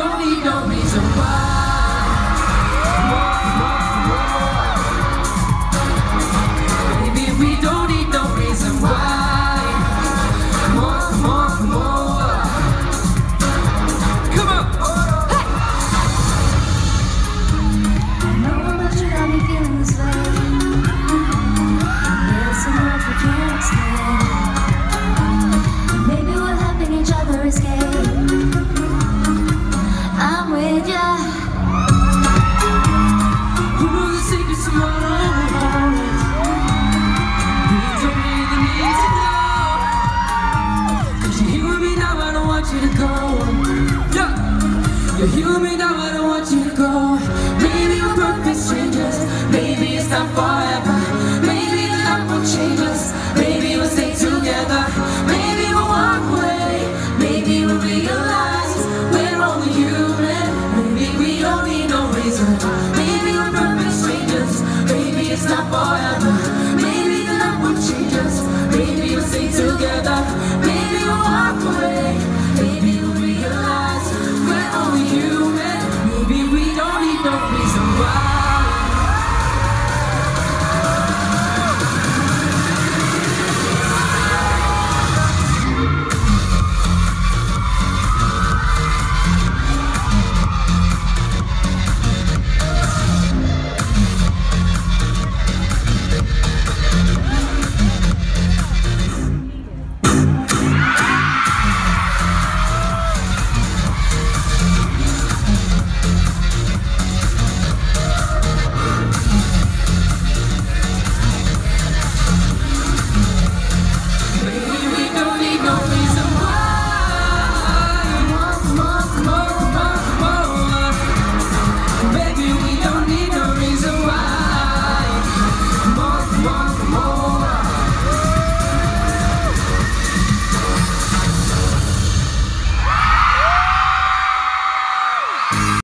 don't need no reason why. Baby, we don't need no reason why. More. Come on. Hey. I know how much you got me feeling this way. There's so much we can't explain. Maybe we're helping each other escape. I'm with ya. Who knows the secrets of my heart? We don't really need to know. 'Cause you're here with me now, I don't want you to go. Yeah. You're here with me now, I don't want you to go. Maybe we're perfect strangers. Maybe it's not forever. Maybe the love will change us. Maybe we'll stay together.